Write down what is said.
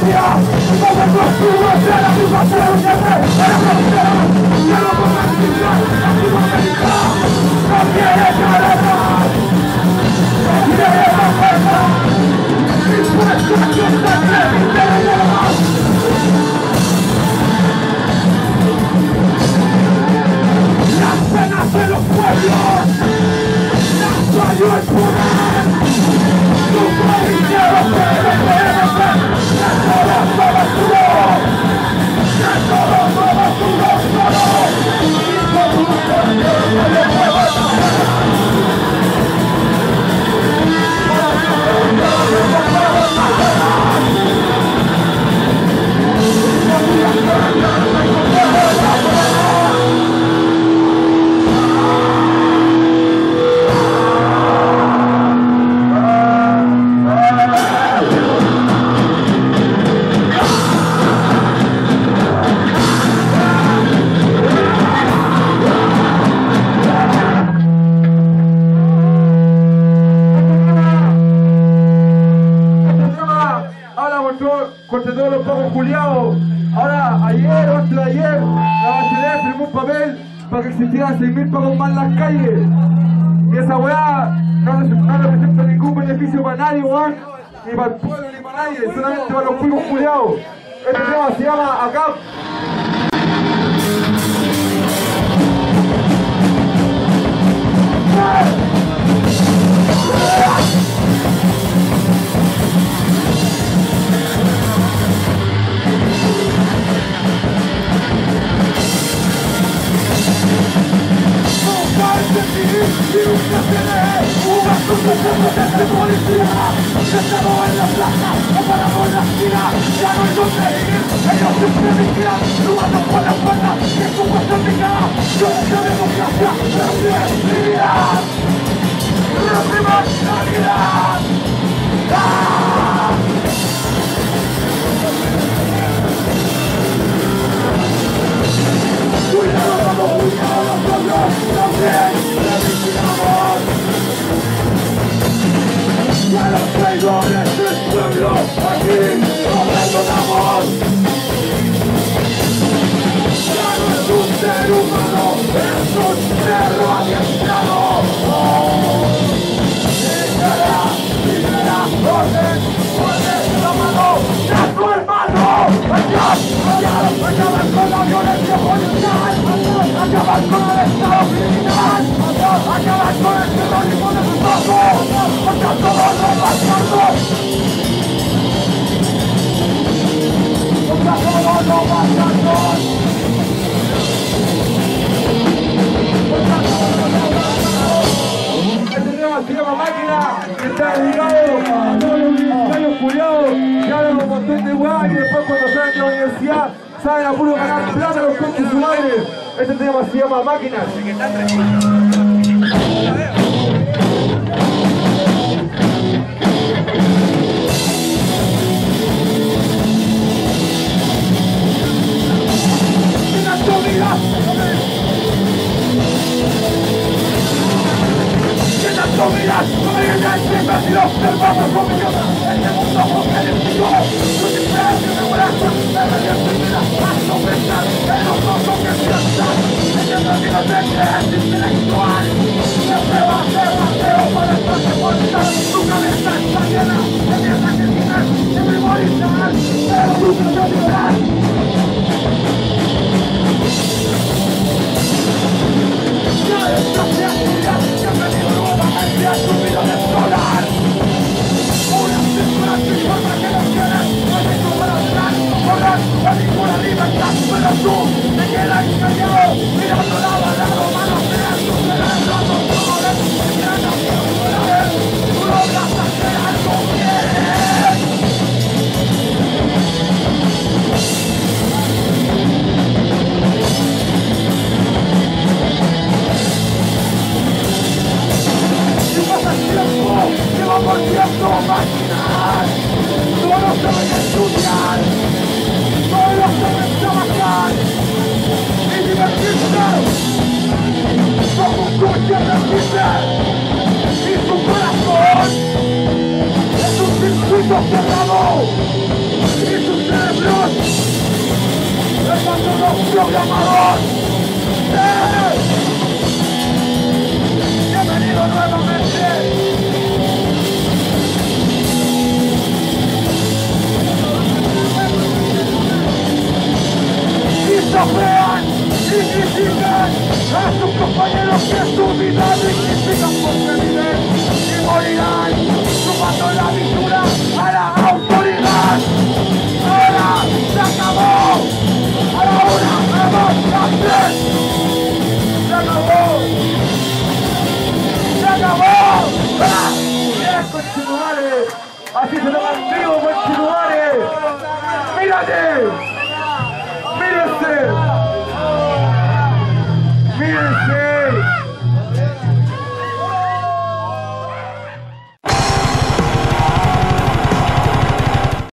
Contra todos los pagos culiados. Ahora, ayer o antes de ayer, la Bachelet firmó un papel para que existieran 6.000 pagos más en las calles. Y esa weá no representa ningún beneficio para nadie, weón. Ni para el pueblo, ni para nadie, solamente para los cuicos culiados. Este tema se llama ACAP. Sentado en la plaza, o paramos en la esquina, ya no hay donde ir, ellos siempre vigilan, jugando por la puerta, que su puesto mi cara, yo deseo democracia, realidad, realidad. Cuidado, nosotros también la vigilamos. Y a los traidores del pueblo aquí no abandonamos. Ya no es un ser humano, es un perro adiestrado. Libera, orden, la mano de tu hermano. Acabar con la violencia policial, acabar con el estado criminal, acabar con el terrorismo de sus ojos, contra todos los bastardos. Contra todos los bastardos. Este tema se llama Máquina, que está dedicado a todos los universitarios culiados que hablan un montón de weá y después cuando salen de la universidad saben a puro ganar plata los conchos su madre. Este tema se llama Máquina. No miras, no me engañes, y los observamos con mi cara. Este mundo apocalíptico, tus diferencias de brazos, me reviento y me das paso pensar en los ojos que piensan. En el camino de creencia intelectual, siempre va a ser vacío para estarte bolsas. Tu cabeza está llena de mierda que tienes que memorizar, pero nunca te olvidarás. Ya estás de actividad, que han venido nuevamente a tu vida de explorar. Una censura sin forma que no tienes, no hay ninguna atrás, correr a ninguna libertad, pero tú te quedas callado, mirando lado a lado, manos creas tus cerebros, tus dolores, te quedan amigos para ver, tú logras hacer algo bien. Llevamos tiempo máquinas, solo saben estudiar, solo saben trabajar y divertirse. Como un coche repite y su corazón es un circuito cerrado y sus Cruz, el Maduro programador. Bienvenido nuevamente. Y sofrean y critican a sus compañeros que su vida dignifican porque viven y morirán sumando la visura a la autoridad. Ahora se acabó. A la una, a la dos, a las tres. Se acabó. Se acabó. Bien, conchetumare. Así se lo